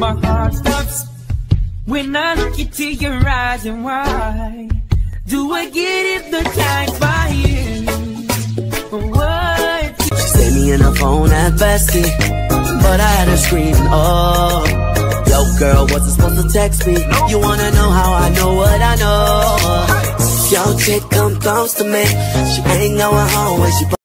My heart stops when I look into your eyes. And why do I get hypnotized by you? What? She saved me in her phone at bestie, but I had her screaming, oh. Yo girl, wasn't supposed to text me. You wanna know how I know what I know? Yo chick come close to me. She ain't going home when she